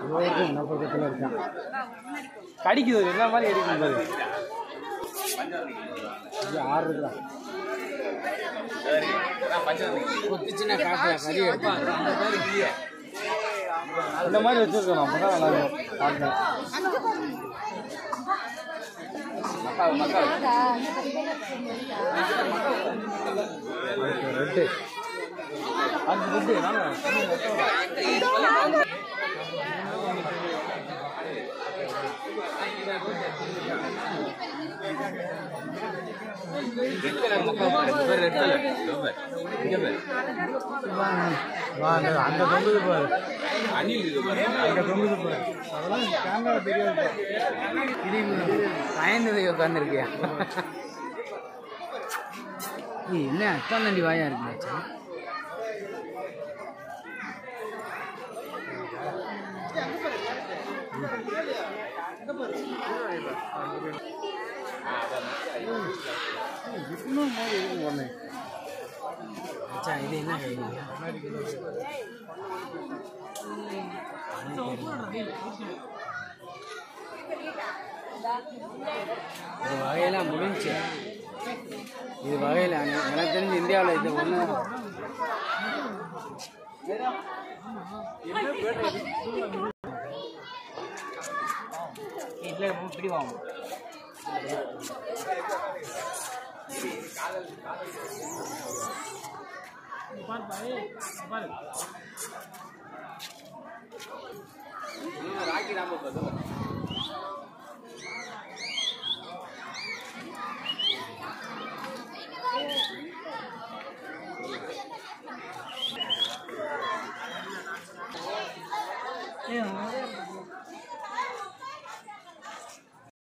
என்ன பக்கத்தில் இருக்கான் கடிக்குது என்ன மாதிரி அடிக்கும் பாரு. 6 இருக்கலாம் கொத்திச்சுன்னா காட்டில் கறி எடுப்பான். இந்த மாதிரி வச்சுருக்கணும் அப்போ தான் நல்லா இருக்கும் காட்டில். ரெட்டு அது ரெட்டு அந்த தொங்குது பாரு, அந்த தொங்குது பாரு. அதெல்லாம் கேமரா தெரியாது. பயந்து உட்காந்துருக்கியா? என்ன அத்தாண்டி வாயா இருக்கு? இது என்ன இது வகையெல்லாம் முடிஞ்சு. இது வகையில் எனக்கு தெரிஞ்சு இந்தியாவில் இது ஒன்று இல்லை இப்படி வாங்க. ராக்கி ராம